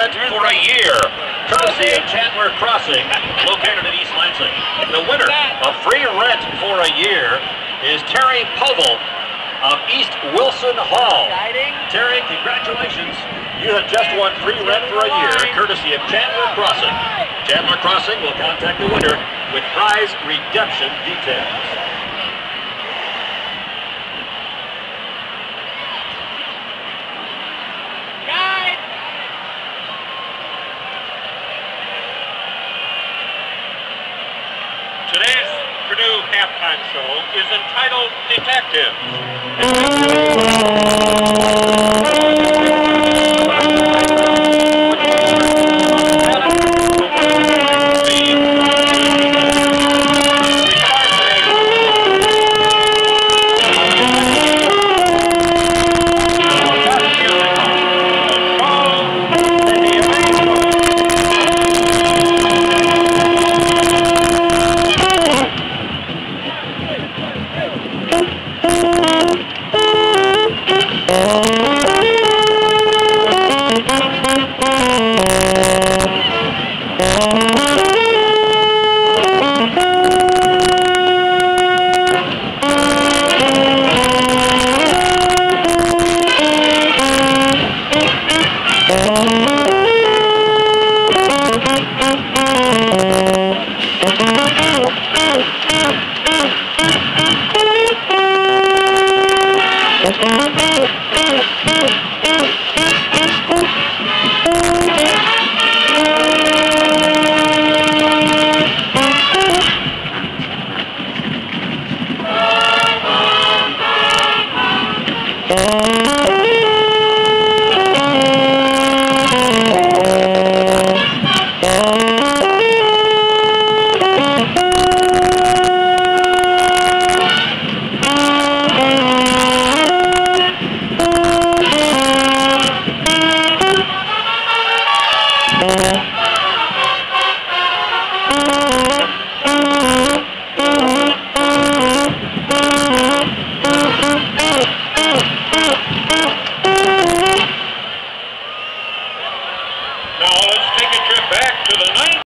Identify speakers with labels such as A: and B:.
A: rent for a year, courtesy of Chandler Crossing, located in East Lansing. The winner of free rent for a year is Terry Povell of East Wilson Hall. Terry, congratulations. You have just won free rent for a year, courtesy of Chandler Crossing. Chandler Crossing will contact the winner with prize redemption details.
B: Today's Purdue halftime show is entitled Detective.
C: Thank you.